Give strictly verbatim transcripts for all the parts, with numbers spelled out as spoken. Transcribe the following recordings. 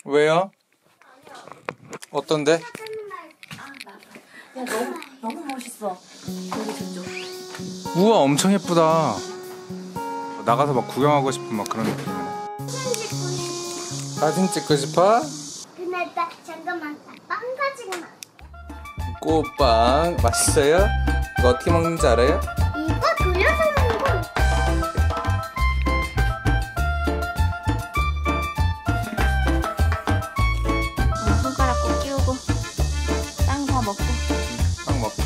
왜요? 어떤데? 야, 너무 너무 멋있어. 여기 저쪽. 우와, 엄청 예쁘다. 나가서 막 구경하고 싶은 막 그런 느낌이네. 사진 찍고 싶어? 근데 나 잠깐만 빵 가지고 나. 꽃빵 맛있어요? 이거 어떻게 먹는지 알아요? 이거 돌려서 먹는 거. 어, 손가락 꼭 끼우고 빵 다 먹고. 빵 먹고.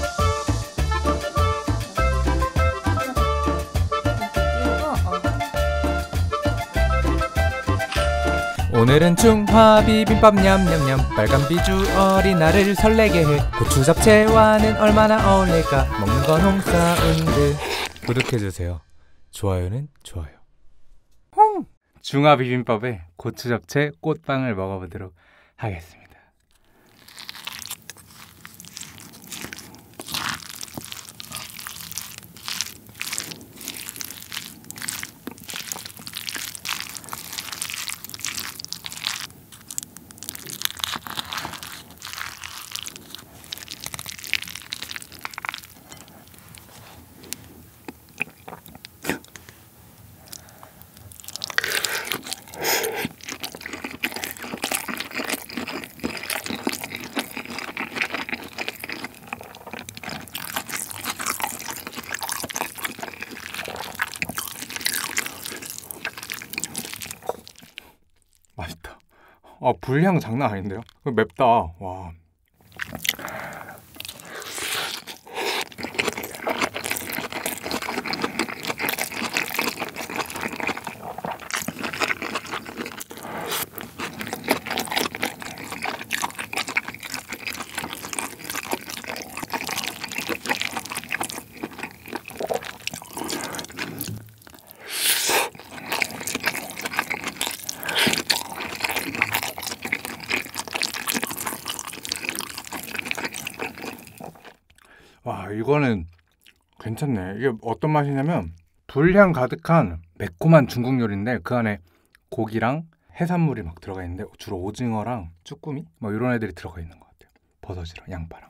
오늘은 중화 비빔밥 냠냠냠. 빨간 비주얼이 나를 설레게 해. 고추 잡채와는 얼마나 어울릴까. 먹는 건 홈사운드. 구독해주세요. 좋아요는 좋아요. 홍! 중화 비빔밥에 고추 잡채 꽃빵을 먹어보도록 하겠습니다. 맛있다. 아, 불향 장난 아닌데요? 맵다. 와. 와, 이거는 괜찮네. 이게 어떤 맛이냐면 불향 가득한 매콤한 중국 요리인데 그 안에 고기랑 해산물이 막 들어가 있는데 주로 오징어랑 쭈꾸미 뭐 이런 애들이 들어가 있는 것 같아요. 버섯이랑 양파랑.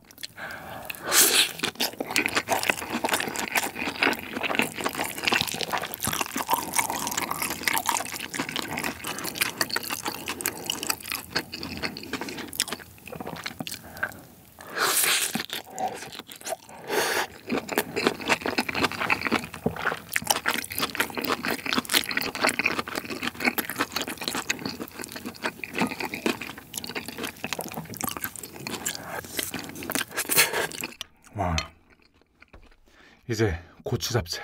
와, 이제 고추 잡채.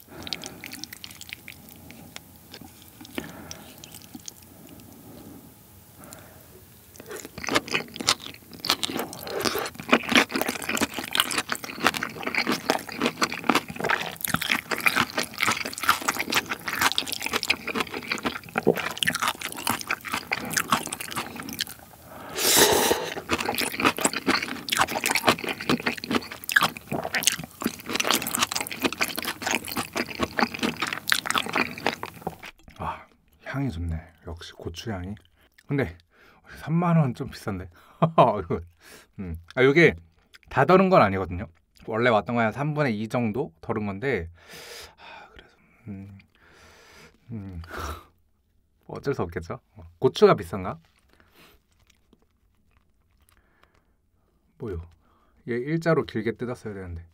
향이 좋네. 역시 고추향이. 근데 삼만 원 좀 비싼데. 음. 아, 이게 다 덜은 건 아니거든요. 원래 왔던 거야 삼분의 이 정도 덜은 건데. 아, 그래서 음, 음. 어쩔 수 없겠죠. 고추가 비싼가? 뭐요? 얘 일자로 길게 뜯었어야 되는데.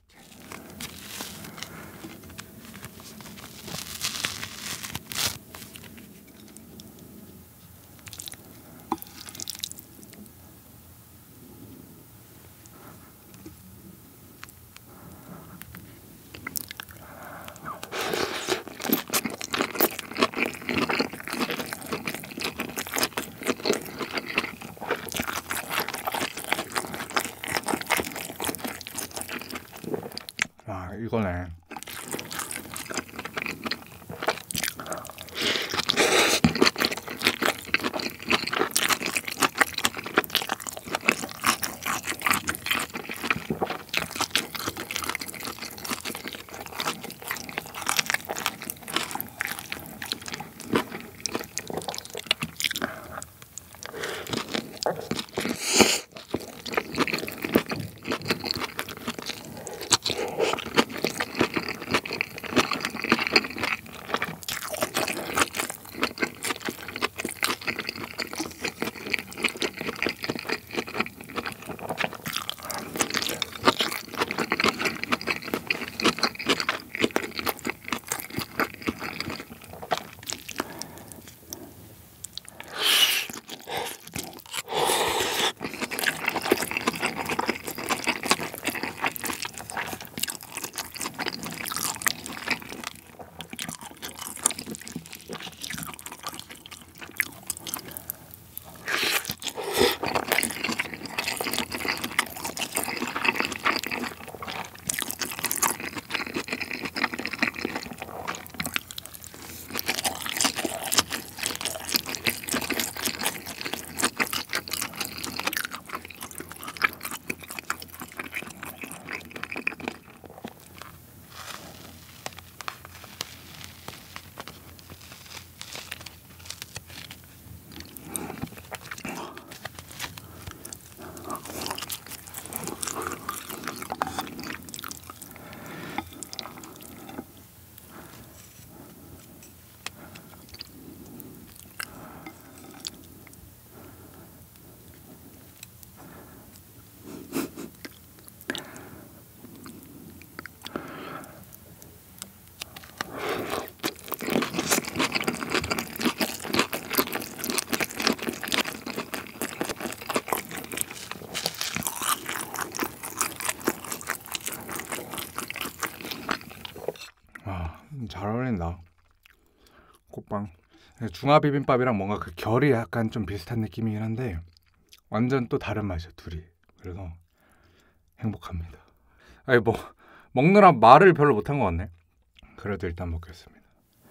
꽃빵. 중화 비빔밥이랑 뭔가 그 결이 약간 좀 비슷한 느낌이긴 한데 완전 또 다른 맛이야 둘이. 그래서 행복합니다. 아니 뭐 먹느라 말을 별로 못한 것 같네. 그래도 일단 먹겠습니다.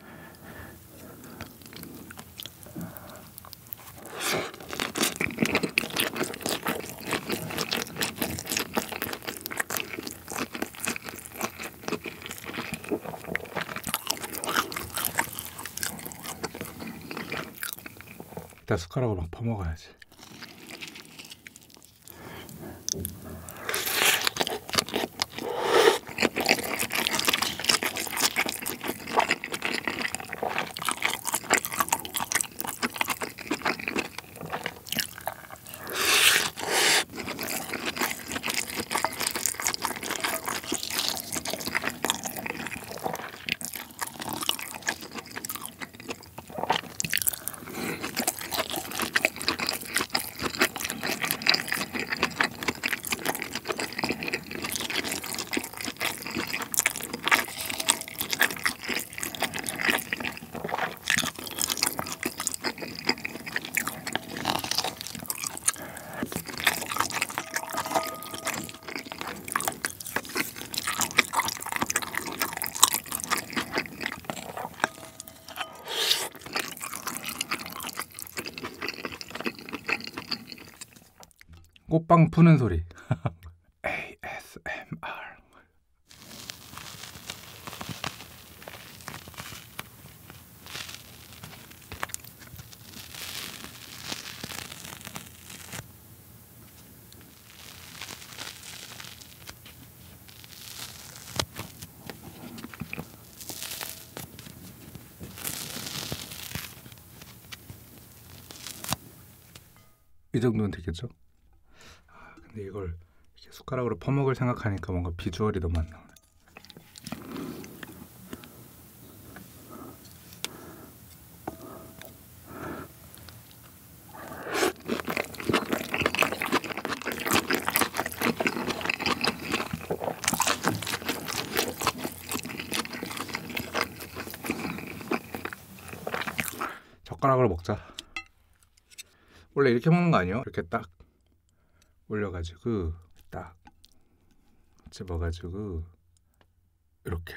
일단 숟가락으로 막 퍼먹어야지. 꽃빵 푸는 소리. 에이에스엠알. 이 정도는 되겠죠? 근데 이걸 이렇게 숟가락으로 퍼먹을 생각하니까 뭔가 비주얼이 너무 안 나오네. 젓가락으로 먹자. 원래 이렇게 먹는 거 아니에요? 이렇게 딱 올려가지고 딱 집어가지고 이렇게.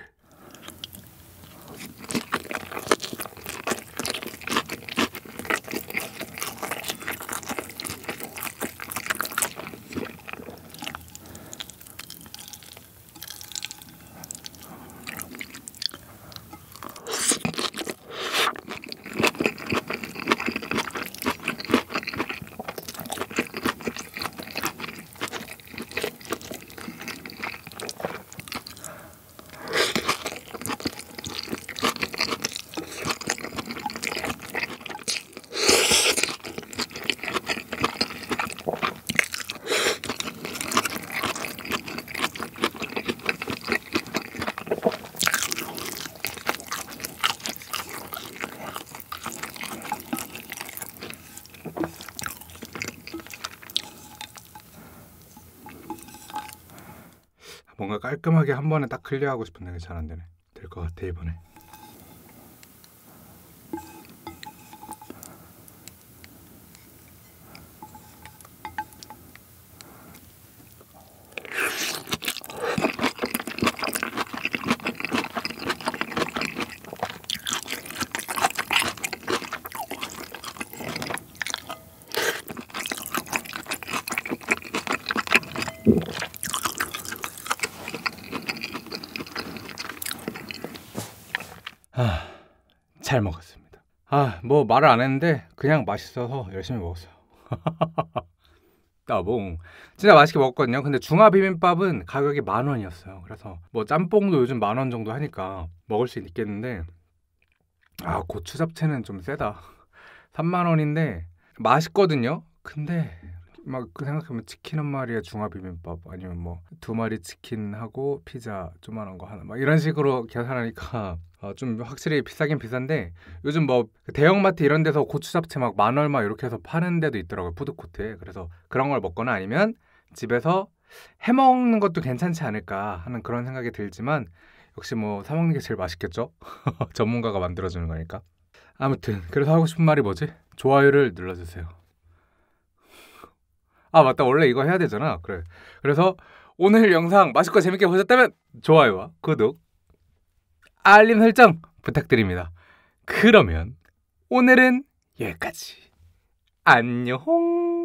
뭔가 깔끔하게 한 번에 딱 클리어하고 싶은데 그게 잘 안 되네. 될 것 같아 이번에. 아, 잘 먹었습니다. 아, 뭐 말을 안 했는데 그냥 맛있어서 열심히 먹었어요. 따봉. 진짜 맛있게 먹었거든요. 근데 중화 비빔밥은 가격이 만 원이었어요. 그래서 뭐 짬뽕도 요즘 만 원 정도 하니까 먹을 수 있겠는데, 아, 고추 잡채는 좀 세다. 삼만 원인데 맛있거든요. 근데 막 그 생각하면 치킨 한 마리에 중화 비빔밥 아니면 뭐 두 마리 치킨하고 피자 조그만한 거 하나 막 이런 식으로 계산하니까 어, 좀 확실히 비싸긴 비싼데, 요즘 뭐 대형마트 이런 데서 고추 잡채 막 만 얼마 이렇게 해서 파는 데도 있더라고요, 푸드코트에. 그래서 그런 걸 먹거나 아니면 집에서 해먹는 것도 괜찮지 않을까 하는 그런 생각이 들지만, 역시 뭐 사 먹는 게 제일 맛있겠죠. 전문가가 만들어주는 거니까. 아무튼 그래서 하고 싶은 말이 뭐지? 좋아요를 눌러주세요. 아 맞다, 원래 이거 해야 되잖아. 그래. 그래서 오늘 영상 맛있고 재밌게 보셨다면 좋아요와 구독, 알림 설정 부탁드립니다. 그러면 오늘은 여기까지. 안녕.